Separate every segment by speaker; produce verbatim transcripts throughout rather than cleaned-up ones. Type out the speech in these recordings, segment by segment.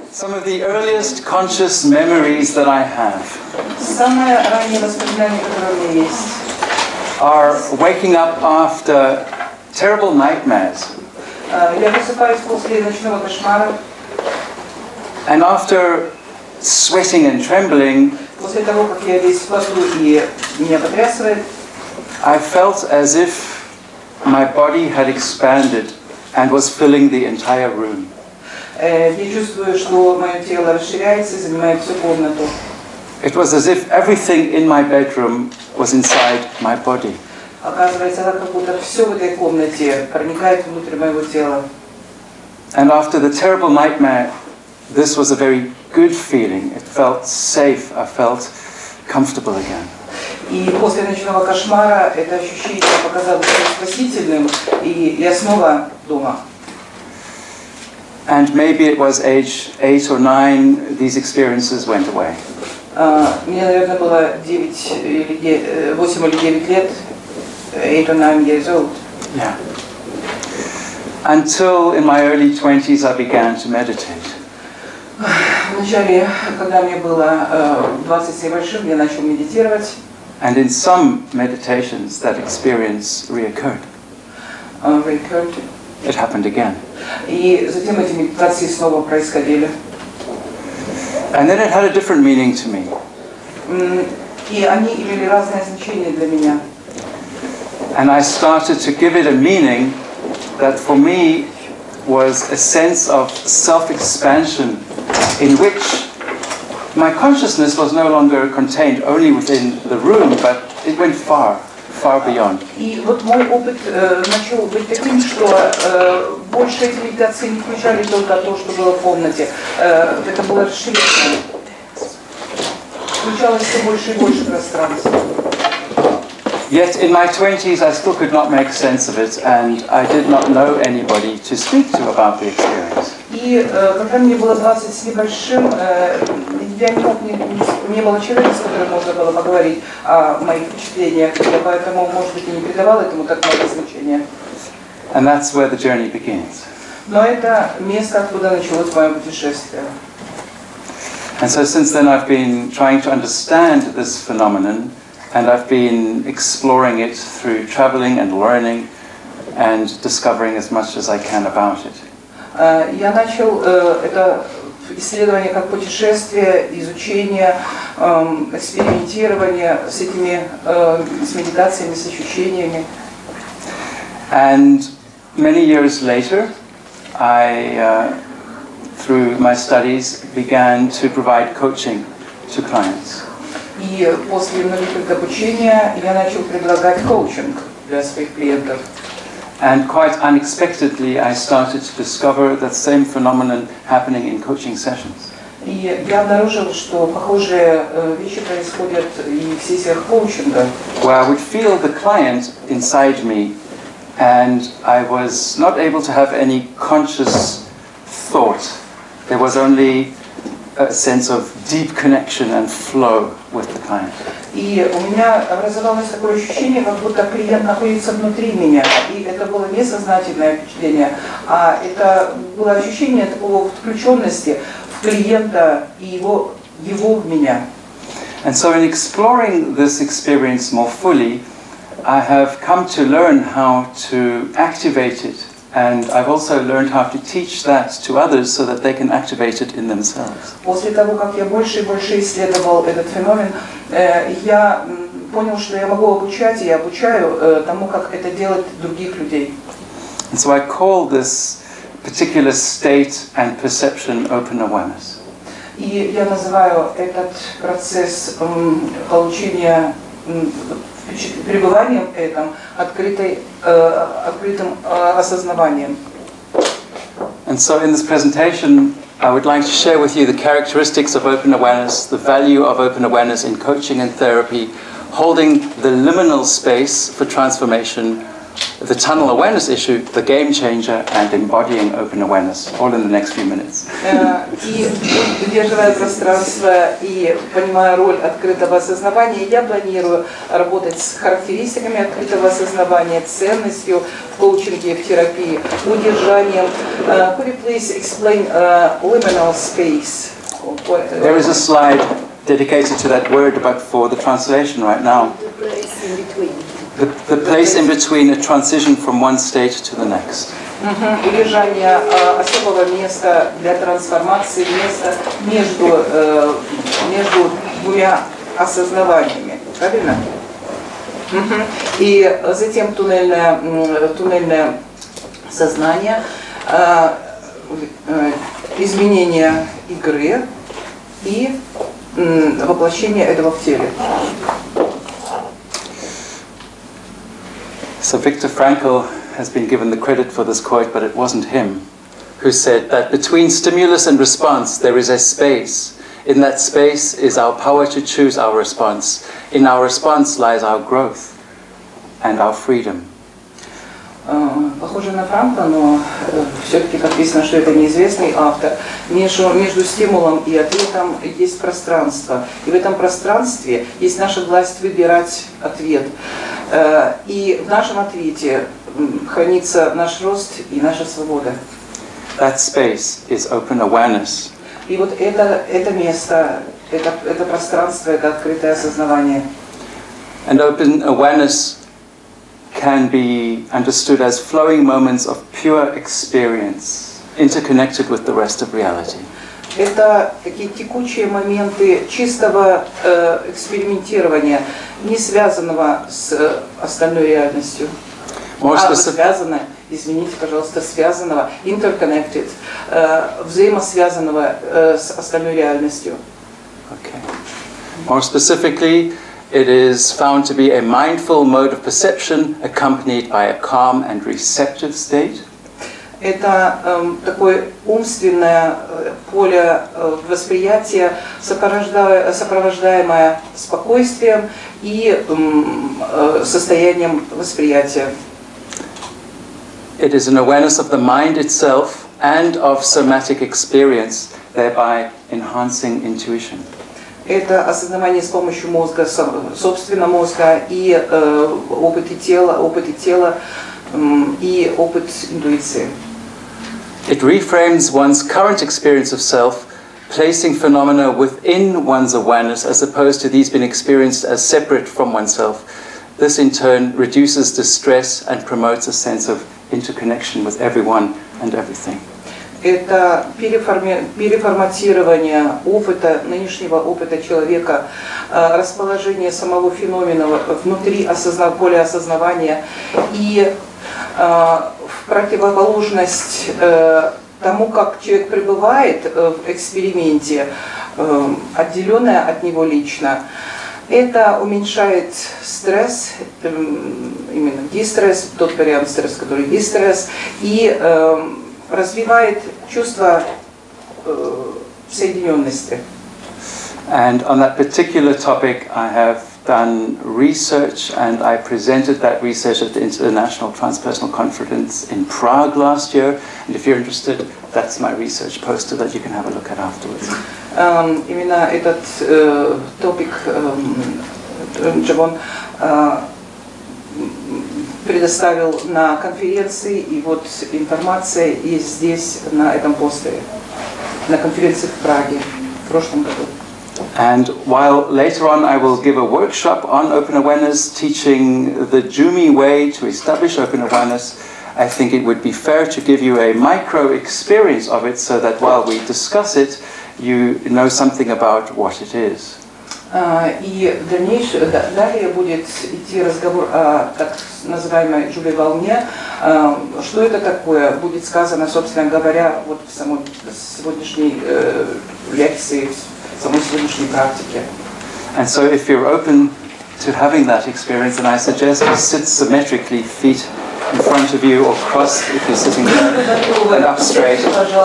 Speaker 1: Some of the earliest conscious memories that I have are waking up after terrible nightmares. And after sweating and trembling, I felt as if my body had expanded and was filling the entire room. It was as if everything in my bedroom was inside my body. And after the terrible nightmare, this was a very good feeling. It felt safe. I felt comfortable again.
Speaker 2: И после ночного кошмара это ощущение показалось спасительным, и я снова дома.
Speaker 1: And maybe it was age eight or nine, these experiences went away.
Speaker 2: Мне, наверное, было восемь или девять лет, eight or nine years old.
Speaker 1: Yeah. Until in my early twenties I began to meditate.
Speaker 2: Вначале, когда мне было двадцать с небольшим, я начал медитировать.
Speaker 1: And in some meditations that experience reoccurred.
Speaker 2: Uh, reoccurred.
Speaker 1: It happened again.
Speaker 2: И затем эти медитации снова происходили.
Speaker 1: And then it had a different meaning to me.
Speaker 2: И они имели разное значение для меня.
Speaker 1: And I started to give it a meaning that for me was a sense of self-expansion in which my consciousness was no longer contained only within the room, but it went far, far beyond.
Speaker 2: И вот мой опыт начал быть таким, что больше эти медитации не включали только то, что было в комнате. Это было расширение. Включалось все больше и больше пространства.
Speaker 1: Yet in my twenties I still could not make sense of it, and I did not know anybody to speak to about the experience.
Speaker 2: И когда мне было двадцать с небольшим, я не мог, не, не было человека, с которым можно было поговорить о моих впечатлениях, я поэтому, может быть, и не придавал этому так много значения.
Speaker 1: And that's where the journey begins.
Speaker 2: Но это место, откуда началось мое путешествие.
Speaker 1: And so since then I've been trying to understand this phenomenon, and I've been exploring it through traveling and learning and discovering as much as I can about it.
Speaker 2: Я начал это исследование как путешествие, изучение, экспериментирование с этими с медитациями, с ощущениями.
Speaker 1: And many years later, I, uh, through my studies, began to provide coaching to clients.
Speaker 2: И после многих лет обучения я начал предлагать коучинг для своих клиентов.
Speaker 1: And quite unexpectedly, I started to discover that same phenomenon happening in coaching sessions.
Speaker 2: И я обнаружил, что похожие вещи происходят и в сессиях коучинга.
Speaker 1: Where I would feel the client inside me, and I was not able to have any conscious thought. There was only a sense of deep connection and flow with the client.
Speaker 2: И у меня образовалось такое ощущение, как будто клиент находится внутри меня. И это было не сознательное впечатление, а это было ощущение такого включенности в клиента и его, его в меня.
Speaker 1: And so in exploring this experience more fully, I have come to learn how to activate it. And I've also learned how to teach that to others so that they can activate it in themselves.
Speaker 2: После того, как я больше и больше исследовал этот феномен, я понял, что я могу обучать, и я обучаю тому, как это делать других людей.
Speaker 1: And so I call this particular state and perception open awareness.
Speaker 2: И я называю этот процесс получения пребыванием этом, открытой, открытым осознаванием.
Speaker 1: And so in this presentation, I would like to share with you the characteristics of open awareness, the value of open awareness in coaching and therapy, holding the liminal space for transformation, the tunnel awareness issue, the game changer, and embodying open awareness, all in the next few minutes.
Speaker 2: И удерживая пространство и понимая роль открытого осознавания, я планирую работать с характеристиками открытого осознавания, ценностью в коучинге, в терапии, удержанием. Uh, could you please explain uh, liminal space?
Speaker 1: There is a slide dedicated to that word, but for the translation right now.
Speaker 3: The place in between.
Speaker 1: The, the place in between a transition from one state to the next.
Speaker 2: Uh-huh. Удержание uh, особого места для трансформации, места между, uh, между двумя осознаваниями. Правильно? Uh-huh. И затем туннельное, туннельное сознание, uh, uh, изменение игры и uh, воплощение этого в теле.
Speaker 1: So Viktor Frankl has been given the credit for this quote, but it wasn't him, who said that between stimulus and response there is a space. In that space is our power to choose our response. In our response lies our growth and our freedom.
Speaker 2: Похоже на Франкла, но все-таки подписано, что это неизвестный автор. Между, между стимулом и ответом есть пространство. И в этом пространстве есть наша власть выбирать ответ. И в нашем ответе хранится наш рост и наша свобода.
Speaker 1: That space is open awareness.
Speaker 2: И вот это, это место, это, это пространство, это открытое осознавание.
Speaker 1: And open awareness can be understood as flowing moments of pure experience, interconnected with the rest of reality.
Speaker 2: Это такие текучие моменты чистого э, экспериментирования, не связанного с э, остальной реальностью.
Speaker 1: More
Speaker 2: а,
Speaker 1: specific...
Speaker 2: связанного, извините, пожалуйста, связанного, interconnected, э, взаимосвязанного э, с остальной реальностью.
Speaker 1: Okay. More specifically, it is found to be a mindful mode of perception accompanied by a calm and receptive state.
Speaker 2: Это э, такое умственное э, поле э, восприятия, сопровождаемое спокойствием и э, состоянием восприятия.
Speaker 1: It is an awareness of the mind itself and of somatic experience, thereby enhancing intuition.
Speaker 2: Это осознавание с помощью мозга, собственного мозга и э, опыта тела, опыта тела э, и опыт интуиции.
Speaker 1: It reframes one's current experience of self, placing phenomena within one's awareness as opposed to these being experienced as separate from oneself. This in turn reduces distress and promotes a sense of interconnection with everyone and everything.
Speaker 2: Это переформи... переформатирование опыта, нынешнего опыта человека, расположение самого феномена внутри осозна... поля осознавания и в противоположность тому, как человек пребывает в эксперименте, отделенное от него лично. Это уменьшает стресс, именно дистресс, тот вариант стресса, который дистресс, и развивает чувство соединенности.
Speaker 1: And on that particular topic, I have done research, and I presented that research at the International Transpersonal Conference in Prague last year. And if you're interested, that's my research poster that you can have a look at afterwards.
Speaker 2: Um, именно этот топик Jevon предоставил на конференции, и вот информация есть здесь, на этом постере, на конференции в Праге в прошлом году.
Speaker 1: And while later on I will give a workshop on open awareness, teaching the Jumi way to establish open awareness, I think it would be fair to give you a micro experience of it so that while we discuss it, you know something about what it is.
Speaker 2: И дальнейшее, далее будет идти разговор о так называемой Джули волне. Что это такое, будет сказано, собственно говоря, вот в самой сегодняшней лекции, в самой сегодняшней практике.
Speaker 1: And so if you're open to having that experience, then I suggest you sit symmetrically, feet in front of you or crossed if you're sitting and up straight.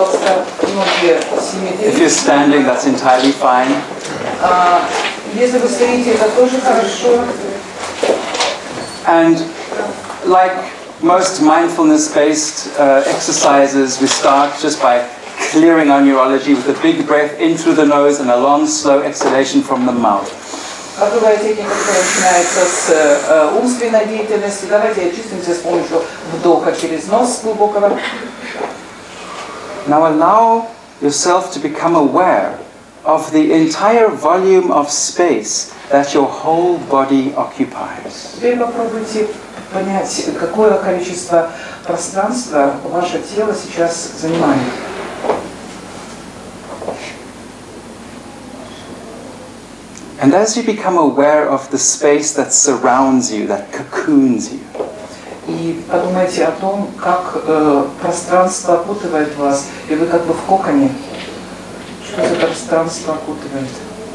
Speaker 1: If you're standing, that's entirely fine.
Speaker 2: Если вы стоите, это тоже хорошо.
Speaker 1: And like most mindfulness-based uh, exercises, we start just by clearing our neurology with a big breath in through the nose and a long, slow exhalation from the mouth.
Speaker 2: А бывает техника, которая начинается с э, умственной деятельности. Давайте очистимся с помощью вдоха через нос глубокого.
Speaker 1: Now allow yourself to become aware of the entire volume of space that your whole body occupies.
Speaker 2: Теперь попробуйте понять, какое количество пространства ваше тело сейчас занимает.
Speaker 1: And as you become aware of the space that surrounds you, that cocoons you,
Speaker 2: И подумайте о том, как э, пространство окутывает вас, и вы как бы в коконе. Что за пространство окутывает?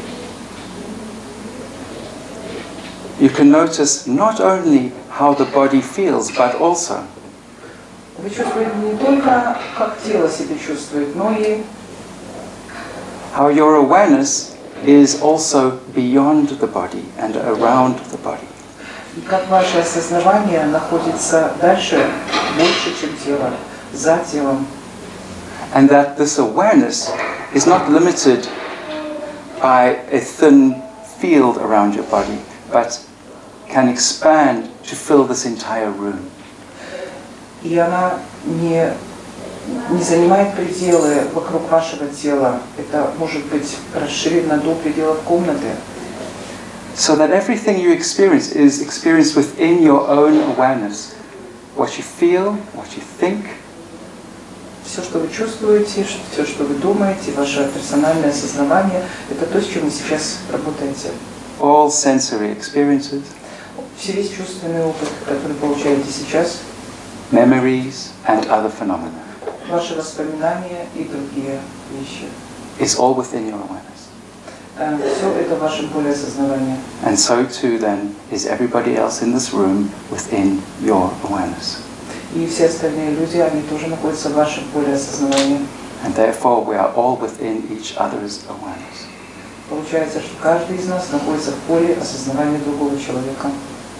Speaker 1: you can notice not only how the body feels, but also
Speaker 2: Вы чувствуете не только, как тело себя чувствует, но и
Speaker 1: how your awareness is also beyond the body and around the body.
Speaker 2: И как ваше осознавание находится дальше, больше, чем тело, за телом.
Speaker 1: And that this awareness is not limited by a thin field around your body, but can expand to fill this entire room.
Speaker 2: И она не, не занимает пределы вокруг вашего тела. Это может быть расширено до пределов комнаты.
Speaker 1: So that everything you experience is experienced within your own awareness. What you feel, what you think.
Speaker 2: Все, что вы чувствуете, все, что вы думаете, ваше персональное осознавание, это то, с чем вы сейчас работаете.
Speaker 1: All sensory experiences.
Speaker 2: Все весь чувственный опыт, который получаете сейчас.
Speaker 1: Memories and other phenomena.
Speaker 2: Ваши воспоминания и другие вещи.
Speaker 1: It's all within your awareness.
Speaker 2: Все это в вашем поле осознавания.
Speaker 1: And so too then is everybody else in this room within your awareness.
Speaker 2: И все остальные люди, они тоже находятся в вашем поле осознавания.
Speaker 1: And therefore we are all within each other's awareness.
Speaker 2: Получается, что каждый из нас находится в поле осознавания другого человека.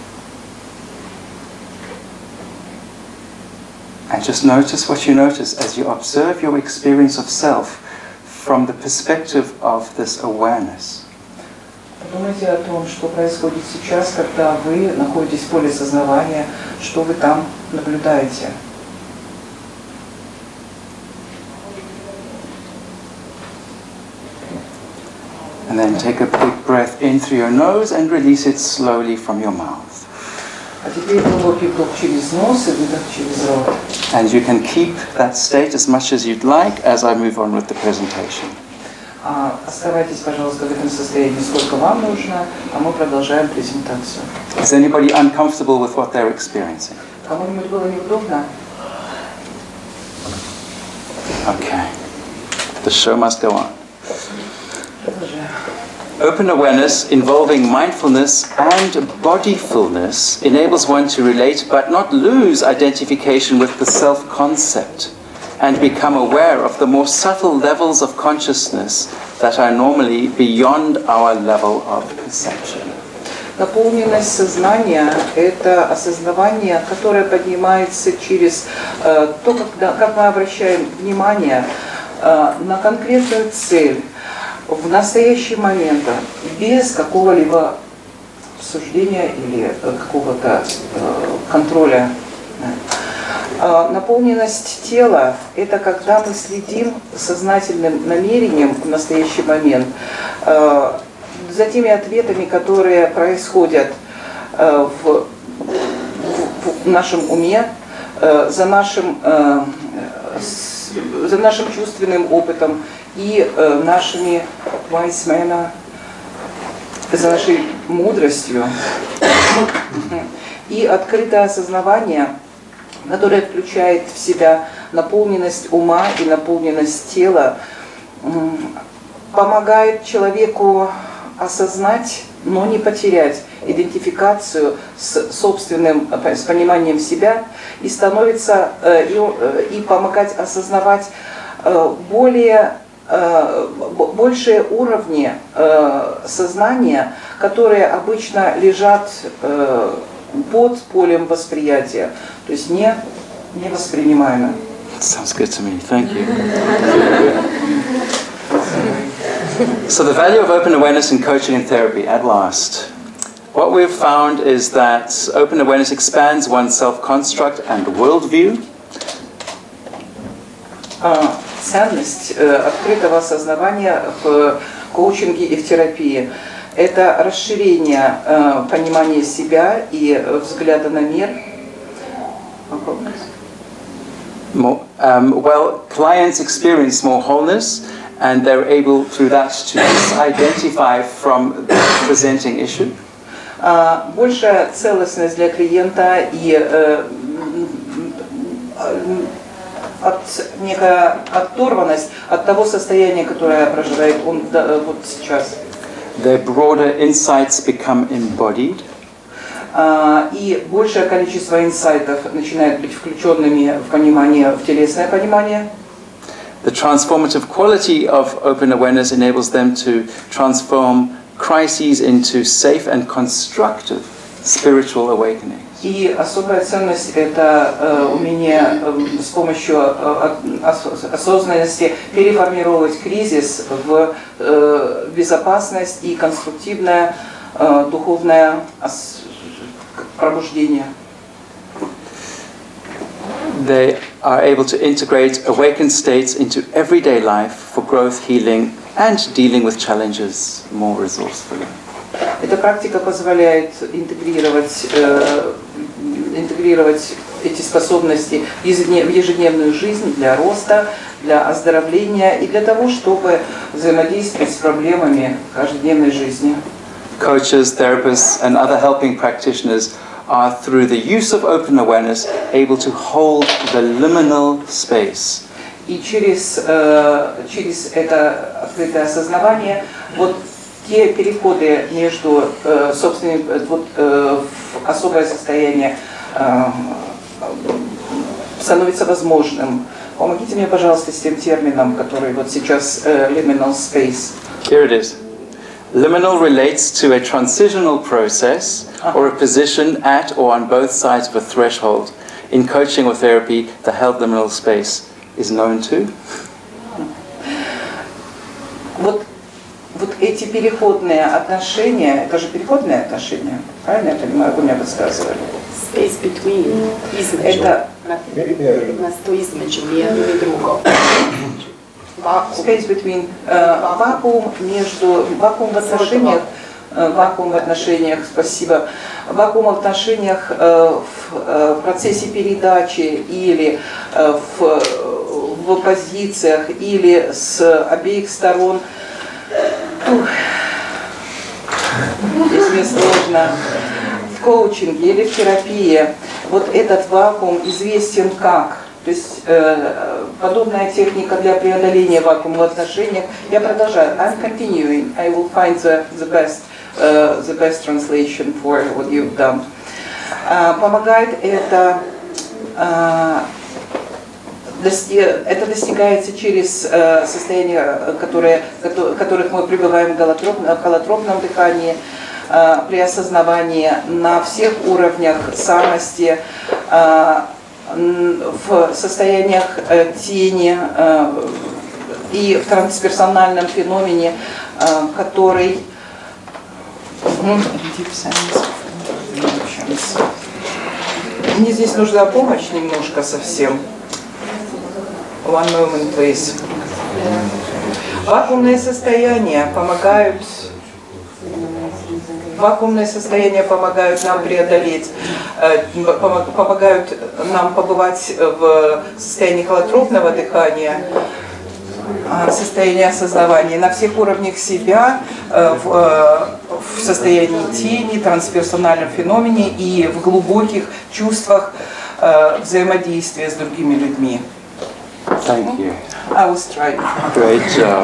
Speaker 1: And just notice what you notice as you observe your experience of self from the perspective of this awareness.
Speaker 2: Подумайте о том, что происходит сейчас, когда вы находитесь в поле сознавания, что вы там наблюдаете.
Speaker 1: And then take a big breath in through your nose and release it slowly from your mouth.
Speaker 2: А теперь глубокий вдох через нос и выдох через рот.
Speaker 1: And you can keep that state as much as you'd like as I move on with the presentation.
Speaker 2: А, оставайтесь, пожалуйста, в этом состоянии, сколько вам нужно, а мы продолжаем презентацию.
Speaker 1: Is anybody uncomfortable with what they're experiencing?
Speaker 2: Кому-нибудь было неудобно?
Speaker 1: Okay. The show must go on.
Speaker 2: Продолжаем.
Speaker 1: Open awareness involving mindfulness and bodyfulness enables one to relate but not lose identification with the self-concept and become aware of the more subtle levels of consciousness that are normally beyond our level of perception.
Speaker 2: Наполненность сознания – это осознавание, которое поднимается через э, то, как, как мы обращаем внимание э, на конкретную цель, в настоящий момент, без какого-либо обсуждения или какого-то э, контроля. Э, наполненность тела – это когда мы следим сознательным намерением в настоящий момент э, за теми ответами, которые происходят э, в, в, в нашем уме, э, за нашим, э, с, за нашим чувственным опытом и э, нашими вайсмена, за нашей мудростью. И открытое осознавание, которое включает в себя наполненность ума и наполненность тела, помогает человеку осознать, но не потерять идентификацию с собственным, с пониманием себя и становится и, и помогать осознавать более большие уровни сознания, которые обычно лежат под полем восприятия, то есть не, не воспринимаемо.
Speaker 1: Sounds good to me. Thank you. So the value of open awareness in coaching and therapy, at last. What we've found is that open awareness expands one's self-construct and worldview.
Speaker 2: Ценность открытого осознавания в коучинге и в терапии – это расширение понимания себя и взгляда на мир.
Speaker 1: More, um, well, clients experience more wholeness, and they're able through that to identify from the presenting issue.
Speaker 2: Большая целостность для клиента и от, некая оторванность от того состояния, которое проживает он вот сейчас.
Speaker 1: Their broader insights become embodied.
Speaker 2: И большее количество инсайтов начинает быть включенными в понимание, в телесное понимание.
Speaker 1: The transformative quality of open awareness enables them to transform crises into safe and constructive spiritual awakenings.
Speaker 2: И особая ценность – это э, умение э, с помощью э, осознанности переформировать кризис в э, безопасность и конструктивное э, духовное пробуждение.
Speaker 1: They are able to integrate awakened states into everyday life for growth, healing, and dealing with challenges more resourcefully.
Speaker 2: Эта практика позволяет интегрировать, э, интегрировать эти способности в ежедневную жизнь для роста, для оздоровления и для того, чтобы взаимодействовать с проблемами каждодневной жизни.
Speaker 1: Coaches, therapists, and other helping practitioners are, through the use of open awareness, able to hold the liminal space.
Speaker 2: И через, э, через это открытое осознавание вот те переходы между э, собственным вот, э, в особое состояние э, становится возможным. Помогите мне, пожалуйста, с тем термином, который вот сейчас э, liminal space.
Speaker 1: Here it is. Liminal relates to a transitional process or a position at or on both sides of a threshold. In coaching or therapy, the held liminal space is known to.
Speaker 2: Вот, вот эти переходные отношения, это же переходные отношения, правильно я понимаю, вы мне подсказывали?
Speaker 3: Space between, измежу,
Speaker 2: это
Speaker 3: на сто измежу, jedno i drugo.
Speaker 2: Space between, uh, вакуум между, вакуум в отношениях, uh, вакуум в отношениях, спасибо, вакуум в отношениях uh, в uh, процессе передачи или uh, в, в позициях или с обеих сторон. Ух. Здесь мне сложно. В коучинге или в терапии вот этот вакуум известен как. То есть э, подобная техника для преодоления вакуума в отношениях. Я продолжаю. I'm continuing. I will find the, the best uh, the best translation for what you've done. Uh, помогает это uh, дости, это достигается через uh, состояния, которые, которых мы пребываем в голотропном, в голотропном дыхании, uh, при осознавании на всех уровнях самости. Uh, в состояниях э, тени э, и в трансперсональном феномене, э, который... Мне здесь нужна помощь немножко совсем. One moment, please. Вакуумные состояния помогают... Вакуумные состояния помогают нам преодолеть, помогают нам побывать в состоянии холотропного дыхания, состоянии осознавания на всех уровнях себя, в, в состоянии тени, трансперсональном феномене и в глубоких чувствах взаимодействия с другими людьми.
Speaker 1: Thank you.
Speaker 2: I was trying.
Speaker 1: Great job.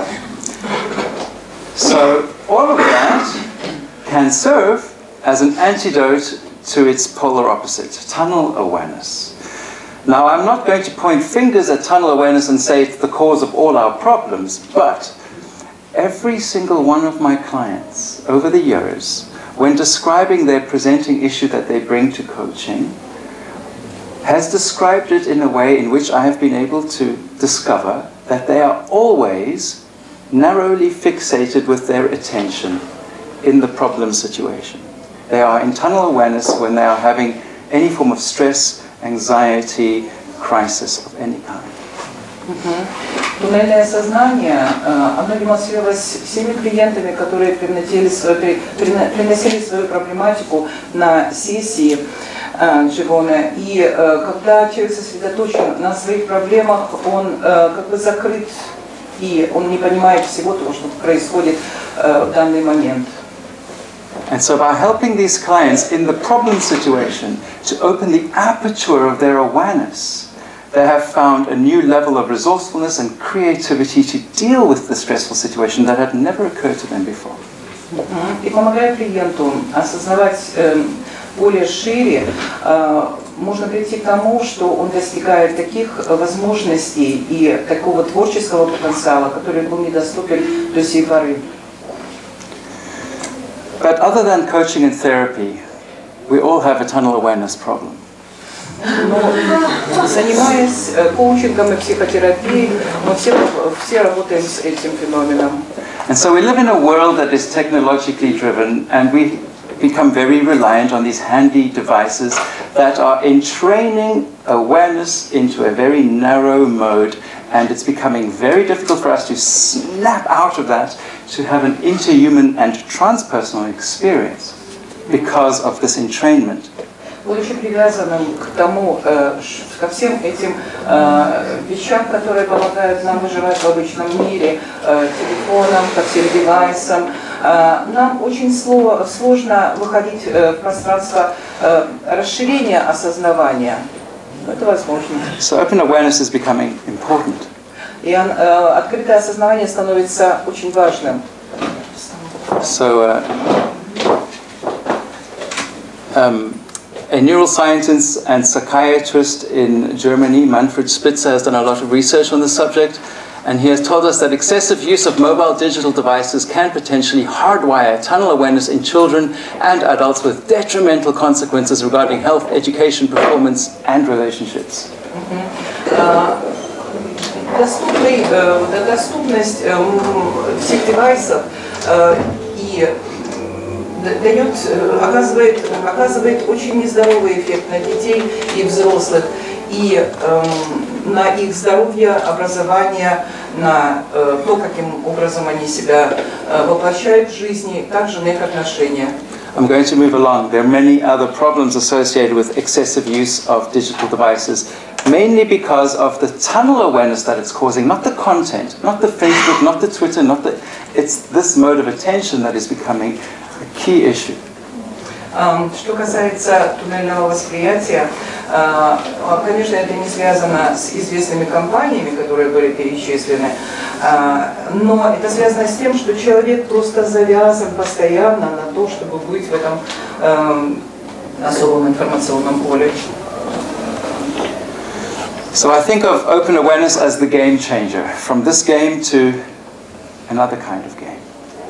Speaker 1: So all of that can serve as an antidote to its polar opposite, tunnel awareness. Now, I'm not going to point fingers at tunnel awareness and say it's the cause of all our problems, but every single one of my clients over the years, when describing their presenting issue that they bring to coaching, has described it in a way in which I have been able to discover that they are always narrowly fixated with their attention in the problem situation. They are in tunnel awareness when they are having any form of stress, anxiety, crisis of any kind.
Speaker 2: Туннельное сознание, оно демонстрировалось всеми клиентами, которые приносили свою, приносили свою проблематику на сессии Джевона. И когда человек сосредоточен на своих проблемах, он как бы закрыт, и он не понимает всего того, что происходит в данный момент.
Speaker 1: And so by helping these clients in the problem situation to open the aperture of their awareness, they have found a new level of resourcefulness and creativity to deal with the stressful situation that had never occurred to them before.
Speaker 2: И помогая клиенту осознавать более шире, можно прийти к тому, что он достигает таких возможностей и такого творческого потенциала, который был недоступен до сей поры.
Speaker 1: But other than coaching and therapy, we all have a tunnel awareness problem.
Speaker 2: Но занимаясь коучингом и психотерапией, мы все, все работаем с этим феноменом.
Speaker 1: And so we live in a world that is technologically driven, and we become very reliant on these handy devices that are entraining awareness into a very narrow mode, and it's becoming very difficult for us to snap out of that to have an interhuman and transpersonal experience because of this entrainment.
Speaker 2: Будучи привязанным к тому, ко всем этим вещам, которые помогают нам выживать в обычном мире, телефонам, ко всем девайсам, нам очень сложно выходить в пространство расширения осознавания. Но это возможно.
Speaker 1: So open awareness is becoming important.
Speaker 2: И открытое осознавание становится очень важным.
Speaker 1: So, uh, um, a neuroscientist and psychiatrist in Germany, Manfred Spitzer, has done a lot of research on the subject, and he has told us that excessive use of mobile digital devices can potentially hardwire tunnel awareness in children and adults with detrimental consequences regarding health, education, performance, and relationships.
Speaker 2: Доступный, доступность всех девайсов и дает, оказывает, оказывает очень нездоровый эффект на детей и взрослых, и э, на их здоровье, образование, на э, то, каким образом они себя э, воплощают в жизни, также на их отношения.
Speaker 1: I'm going to move along. There are many other problems associated with excessive use of digital devices, mainly because of the tunnel awareness that it's causing, not the content, not the Facebook, not the Twitter, not the... It's this mode of attention that is becoming a key issue.
Speaker 2: Что касается туннельного восприятия, конечно, это не связано с известными компаниями, которые были перечислены, но это связано с тем, что человек просто завязан постоянно на то, чтобы быть в этом особом информационном поле.
Speaker 1: So I think of open awareness as the game changer, from this game to another kind of game.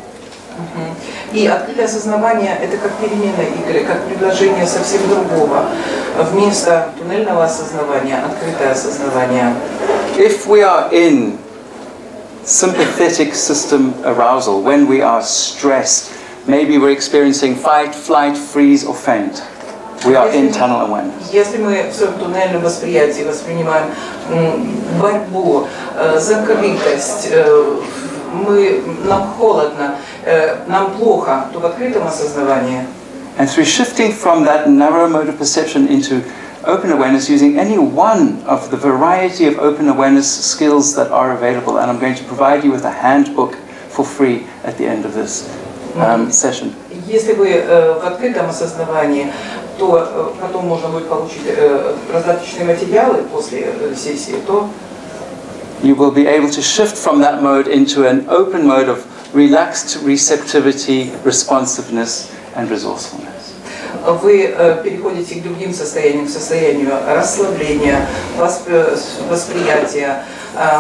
Speaker 2: И открытое осознавание – это как перемена игры, как предложение совсем другого. Вместо туннельного осознавания – открытое осознавание.
Speaker 1: If we are in sympathetic system arousal, when we are stressed, maybe we're experiencing fight, flight, freeze, or faint, we are in tunnel awareness.
Speaker 2: Если мы в своем туннельном восприятии воспринимаем борьбу, закрытость, мы, нам холодно, нам плохо, то в открытом осознавании.
Speaker 1: And through shifting from that narrow mode of perception into open awareness, using any one of the variety of open awareness skills that are available, and I'm going to provide you with a handbook for free at the end of this um, session.
Speaker 2: Если вы в открытом осознавании, то потом можно будет получить раздаточные материалы после сессии, то
Speaker 1: you will be able to shift from that mode into an open mode of relaxed receptivity, responsiveness, and resourcefulness.
Speaker 2: Вы переходите к другим состояниям, к состоянию расслабления, восприятия,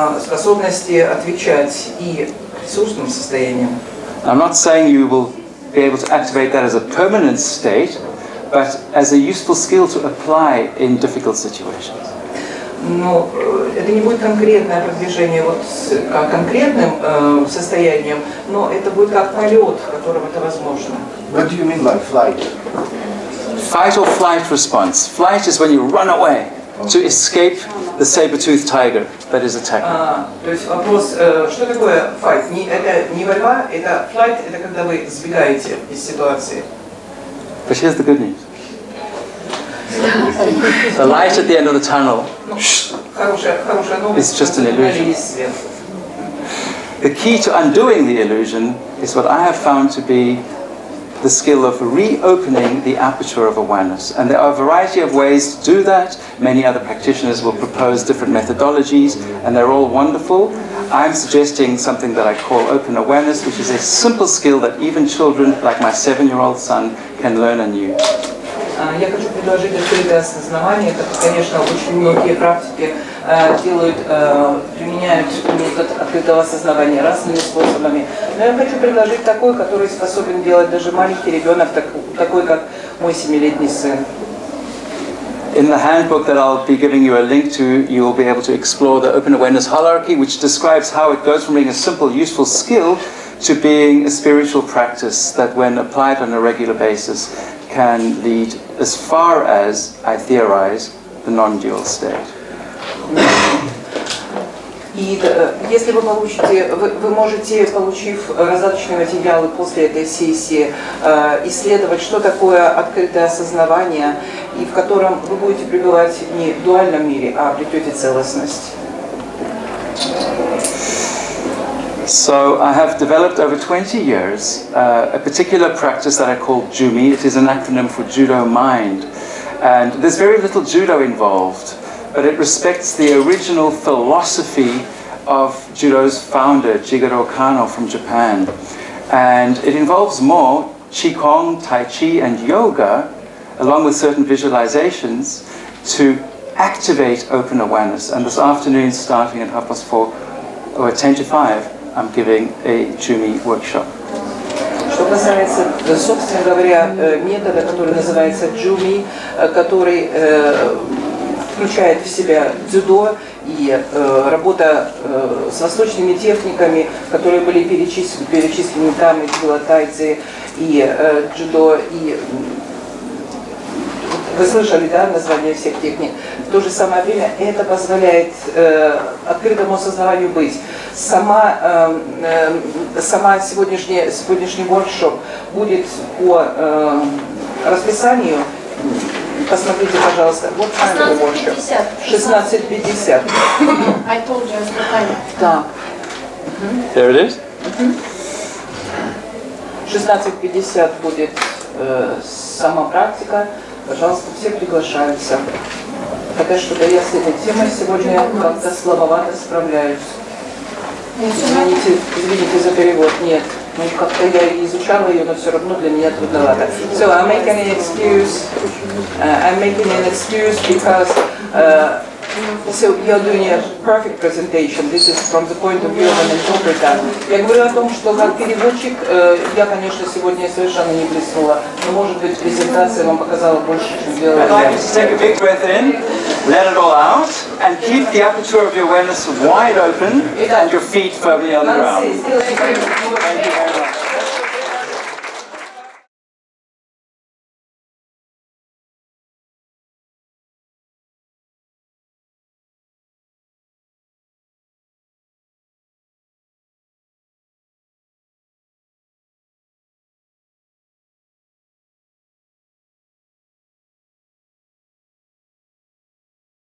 Speaker 2: способности отвечать и к ресурсным состояниям.
Speaker 1: I'm not saying you will be able to activate that as a permanent state, but as a useful skill to apply in difficult situations.
Speaker 2: Но это не будет конкретное продвижение вот с конкретным э, состоянием, но это будет как полет, в котором это возможно.
Speaker 4: What do you mean by flight?
Speaker 1: Fight or flight response. Flight is when you run away to escape the saber-toothed tiger that is attacking.
Speaker 2: А, то есть вопрос, э, что такое fight? Не, это не борьба, это flight, это когда вы сбегаете из ситуации.
Speaker 1: But here's the good news. The light at the end of the tunnel is just an illusion. The key to undoing the illusion is what I have found to be the skill of reopening the aperture of awareness. And there are a variety of ways to do that. Many other practitioners will propose different methodologies, and they're all wonderful. I'm suggesting something that I call open awareness, which is a simple skill that even children, like my seven-year-old son, can learn anew.
Speaker 2: Я хочу предложить открытое осознавание. Это, конечно, очень многие практики э, делают, э, применяют метод открытого осознавания разными способами. Но я хочу предложить такой, который способен делать даже маленький ребенок, так, такой, как мой семилетний сын.
Speaker 1: In the handbook that I'll be giving you a link to, you will be able to explore the open awareness hierarchy, which describes how it goes from being a simple, useful skill to being a spiritual practice that, when applied on a regular basis, can lead as far as, I theorize, the non-dual state.
Speaker 2: И если вы получите, вы, вы можете, получив раздаточные материалы после этой сессии, исследовать, что такое открытое осознавание, и в котором вы будете пребывать не в дуальном мире, а обретете целостность.
Speaker 1: So I have developed over twenty years uh, a particular practice that I call Jumi. It is an acronym for Judo Mind. And there's very little judo involved, but it respects the original philosophy of Judo's founder, Jigoro Kano from Japan. And it involves more Qigong, Tai Chi, and yoga, along with certain visualizations, to activate open awareness. And this afternoon, starting at half past four, or ten to five, I'm giving a Jumi workshop.
Speaker 2: Что касается, собственно говоря, метода, который называется Jumi, который включает в себя дзюдо и работа с восточными техниками, которые были перечислены, перечислены там, и было тайцзи, и дзюдо, и вы слышали, да, название всех техник. В то же самое время это позволяет э, открытому осознаванию быть. Сама, э, э, сама сегодняшний, сегодняшний воркшоп будет по э, расписанию. Посмотрите, пожалуйста. Вот шестнадцать пятьдесят. Так.
Speaker 1: There it is.
Speaker 2: шестнадцать пятьдесят будет э, сама практика. Пожалуйста, все приглашаются. Хотя что-то я с этой темой сегодня как-то слабовато справляюсь. Извините, извините за перевод. Нет, ну как-то я изучала ее, но все равно для меня трудновато. So I'm making an excuse. Uh, I'm making an excuse because uh, so you're doing a perfect presentation. This is from the point of view of an interpreter. Я говорю о том, что как переводчик я, конечно, сегодня совершенно не блеснула, но, может быть, презентация вам показала больше, чем делала я.
Speaker 1: I'd like you to take a big breath in, let it all out, and keep the aperture of your awareness wide open and your feet firmly on the ground. Thank you very much.